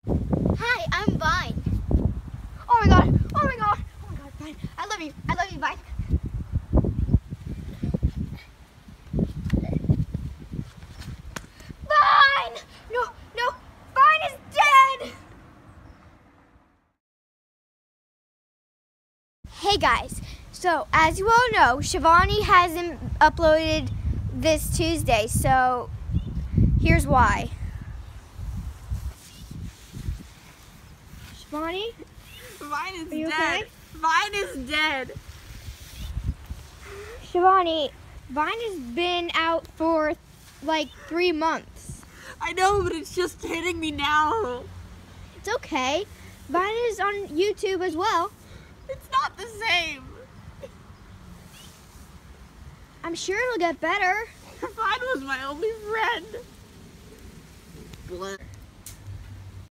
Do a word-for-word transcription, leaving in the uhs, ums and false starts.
Hi, I'm Vine. Oh my god, oh my god, oh my god, Vine. I love you, I love you, Vine. Vine! No, no, Vine is dead! Hey guys, so as you all know, Shivani hasn't uploaded this Tuesday, so here's why. Shivani? Vine is Are you dead. okay? Vine is dead. Shivani, Vine has been out for like three months. I know, but it's just hitting me now. It's okay. Vine is on YouTube as well. It's not the same. I'm sure it'll get better. Vine was my only friend. Bleh.